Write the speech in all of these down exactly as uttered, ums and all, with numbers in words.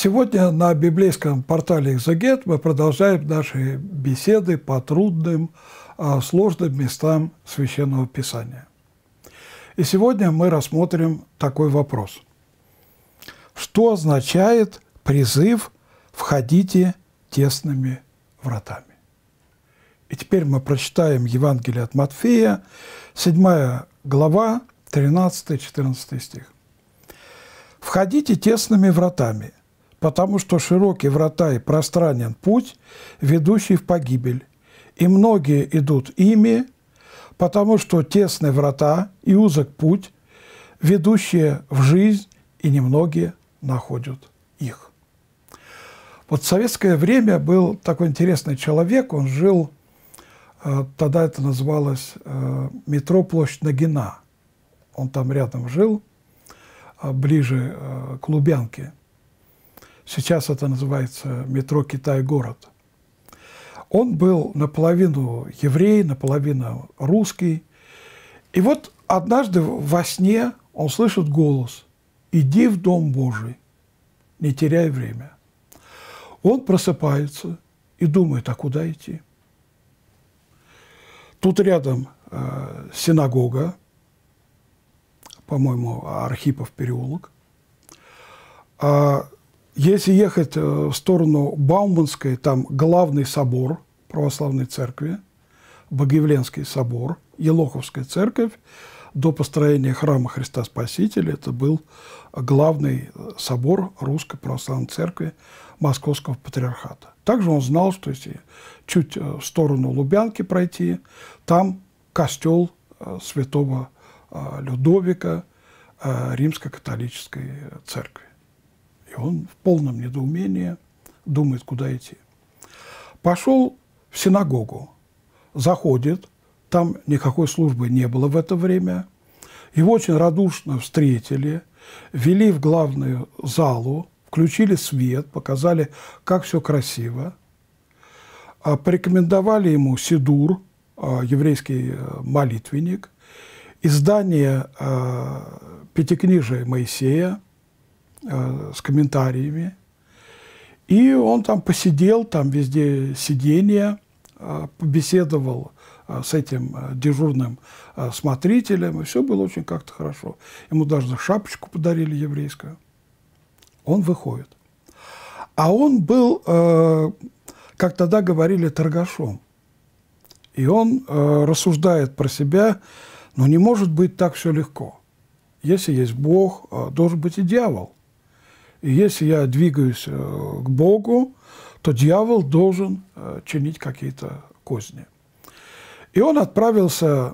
Сегодня на библейском портале «Экзегет» мы продолжаем наши беседы по трудным, сложным местам Священного Писания. И сегодня мы рассмотрим такой вопрос. Что означает призыв «Входите тесными вратами»? И теперь мы прочитаем Евангелие от Матфея, седьмая глава, тринадцатый-четырнадцатый стих. «Входите тесными вратами, потому что широкие врата и пространен путь, ведущий в погибель, и многие идут ими, потому что тесные врата и узок путь, ведущие в жизнь, и немногие находят их». Вот в советское время был такой интересный человек, он жил, тогда это называлось метро Площадь Нагина. Он там рядом жил, ближе к Лубянке. Сейчас это называется метро Китай-город. Он был наполовину еврей, наполовину русский. И вот однажды во сне он слышит голос: «Иди в Дом Божий, не теряй время». Он просыпается и думает, а куда идти? Тут рядом э, синагога, по-моему, Архипов переулок. А если ехать в сторону Бауманской, там главный собор православной церкви, Богоявленский собор, Елоховская церковь, до построения храма Христа Спасителя, это был главный собор Русской Православной Церкви Московского Патриархата. Также он знал, что если чуть в сторону Лубянки пройти, там костел святого Людовика Римско-католической церкви. И он в полном недоумении думает, куда идти. Пошел в синагогу, заходит, там никакой службы не было в это время. Его очень радушно встретили, ввели в главную залу, включили свет, показали, как все красиво. Порекомендовали ему сидур, еврейский молитвенник, издание Пятикнижия Моисея с комментариями. И он там посидел, там везде сиденье, побеседовал с этим дежурным смотрителем, и все было очень как-то хорошо. Ему даже шапочку подарили еврейскую. Он выходит. А он был, как тогда говорили, торгашом. И он рассуждает про себя, но не может быть так все легко. Если есть Бог, должен быть и дьявол. И если я двигаюсь к Богу, то дьявол должен чинить какие-то козни. И он отправился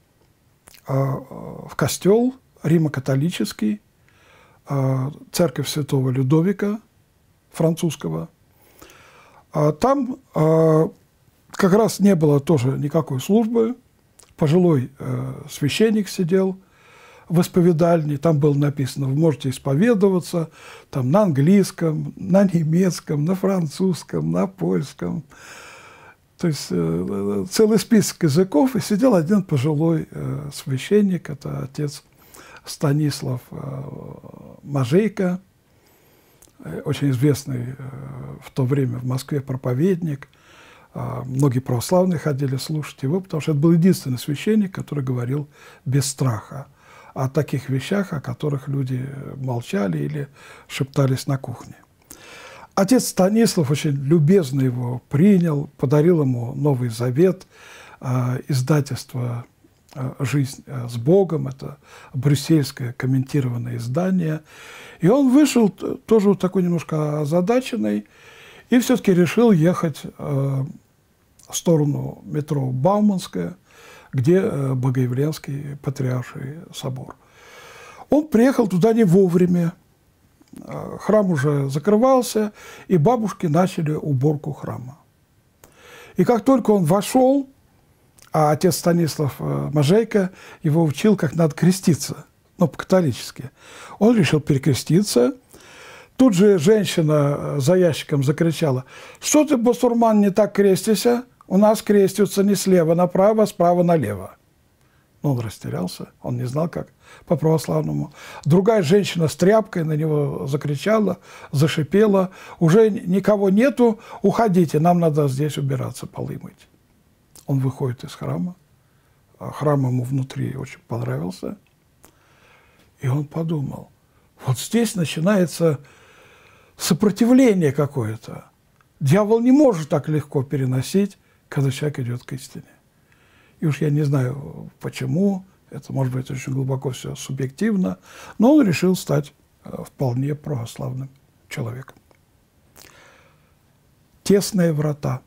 в костел Римо-католический, церковь святого Людовика французского. Там как раз не было тоже никакой службы. Пожилой священник сидел в исповедальне, там было написано: вы можете исповедоваться там на английском, на немецком, на французском, на польском. То есть э, целый список языков, и сидел один пожилой э, священник, это отец Станислав э, Мажейко, э, очень известный э, в то время в Москве проповедник. Э, многие православные ходили слушать его, потому что это был единственный священник, который говорил без страха о таких вещах, о которых люди молчали или шептались на кухне. Отец Станислав очень любезно его принял, подарил ему Новый Завет, издательство «Жизнь с Богом», это брюссельское комментированное издание. И он вышел тоже вот такой немножко озадаченный и все-таки решил ехать в сторону метро Бауманская, где Богоявленский Патриарший собор. Он приехал туда не вовремя. Храм уже закрывался, и бабушки начали уборку храма. И как только он вошел, а отец Станислав Мажейко его учил, как надо креститься, ну, по-католически, он решил перекреститься. Тут же женщина за ящиком закричала: «Что ты, басурман, не так крестишься? У нас крестятся не слева направо, а справа налево». Но он растерялся, он не знал, как по-православному. Другая женщина с тряпкой на него закричала, зашипела. Уже никого нету, уходите, нам надо здесь убираться, полы мыть. Он выходит из храма. Храм ему внутри очень понравился. И он подумал, вот здесь начинается сопротивление какое-то. Дьявол не может так легко переносить, когда человек идет к истине. И уж я не знаю, почему, это может быть очень глубоко все субъективно, но он решил стать вполне православным человеком. Тесные врата.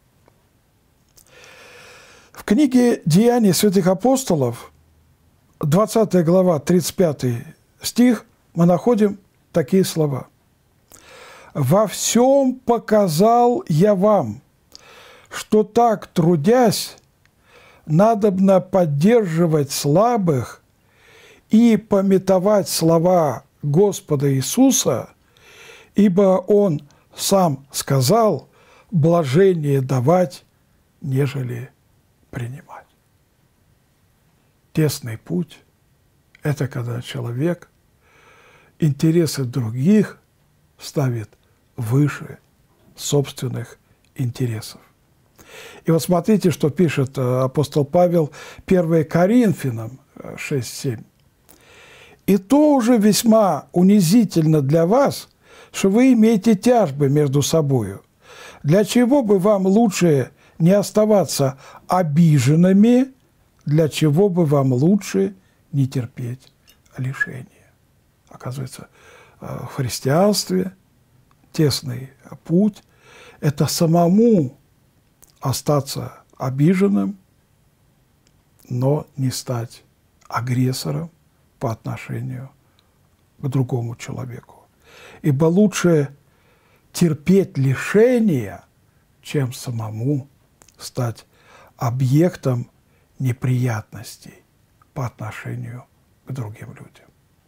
В книге «Деяния святых апостолов», двадцатая глава, тридцать пятый стих, мы находим такие слова. «Во всем показал я вам, что так, трудясь, надобно поддерживать слабых и памятовать слова Господа Иисуса, ибо Он сам сказал, блажение давать, нежели принимать». Тесный путь – это когда человек интересы других ставит выше собственных интересов. И вот смотрите, что пишет апостол Павел первое Коринфянам шесть семь. «И то уже весьма унизительно для вас, что вы имеете тяжбы между собою. Для чего бы вам лучше не оставаться обиженными, для чего бы вам лучше не терпеть лишения». Оказывается, в христианстве тесный путь – это самому остаться обиженным, но не стать агрессором по отношению к другому человеку. Ибо лучше терпеть лишения, чем самому стать объектом неприятностей по отношению к другим людям.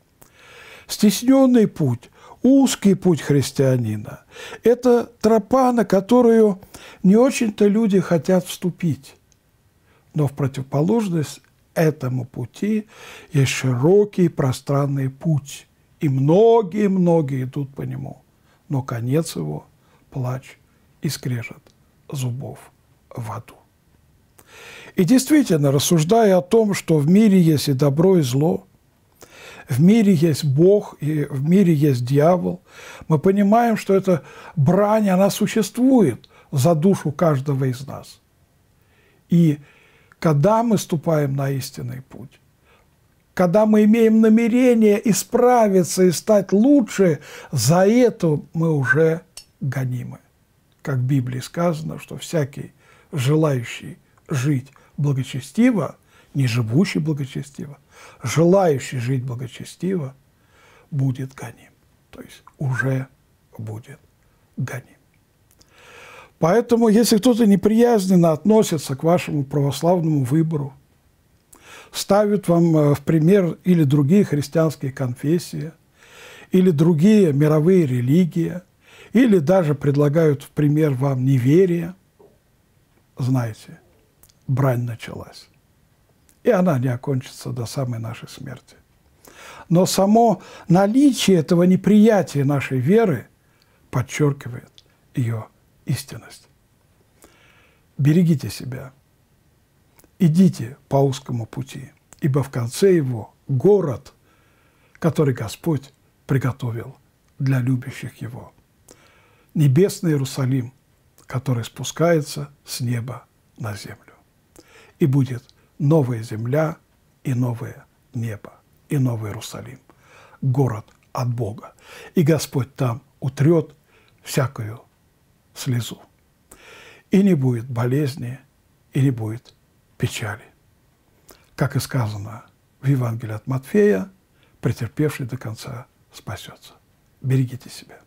Стесненный путь, узкий путь христианина – это тропа, на которую не очень-то люди хотят вступить. Но в противоположность этому пути есть широкий пространный путь, и многие-многие идут по нему. Но конец его – плач и скрежет зубов в аду. И действительно, рассуждая о том, что в мире есть и добро, и зло, в мире есть Бог, и в мире есть дьявол, мы понимаем, что эта брань, она существует за душу каждого из нас. И когда мы ступаем на истинный путь, когда мы имеем намерение исправиться и стать лучше, за это мы уже гонимы. Как в Библии сказано, что всякий, желающий жить благочестиво, не живущий благочестиво, желающий жить благочестиво, будет гоним. То есть уже будет гоним. Поэтому, если кто-то неприязненно относится к вашему православному выбору, ставит вам в пример или другие христианские конфессии, или другие мировые религии, или даже предлагают в пример вам неверие, знаете, брань началась. И она не окончится до самой нашей смерти. Но само наличие этого неприятия нашей веры подчеркивает ее истинность. Берегите себя. Идите по узкому пути, ибо в конце его город, который Господь приготовил для любящих его. Небесный Иерусалим, который спускается с неба на землю. И будет новая земля и новое небо, и новый Иерусалим, город от Бога. И Господь там утрет всякую слезу. И не будет болезни, и не будет печали. Как и сказано в Евангелии от Матфея, претерпевший до конца спасется. Берегите себя.